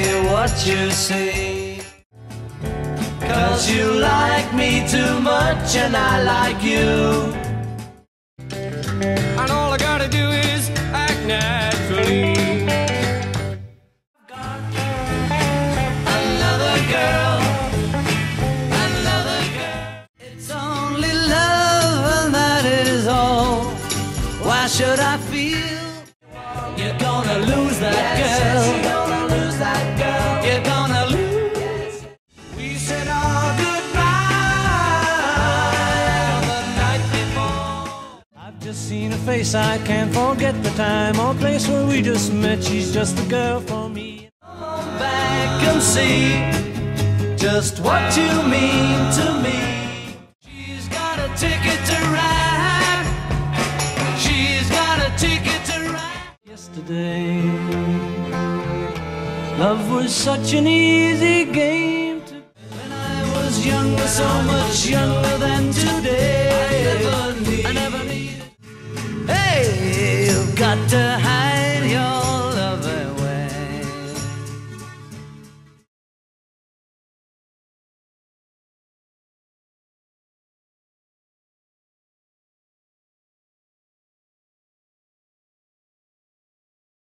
what you see. 'Cause you like me too much and I like you. And all I gotta do is act naturally. Another girl, another girl. It's only love and that is all. Why should I feel you're gonna lose that girl? You're gonna lose that girl. You're gonna lose. We said our goodbye the night before. I've just seen her face, I can't forget the time or place where we just met. She's just the girl for me. Come on back and see just what you mean to me. She's got a ticket to ride. She's got a ticket to ride. Yesterday, love was such an easy game to. When I was younger, so much younger than today. I never needed. Hey, you've got to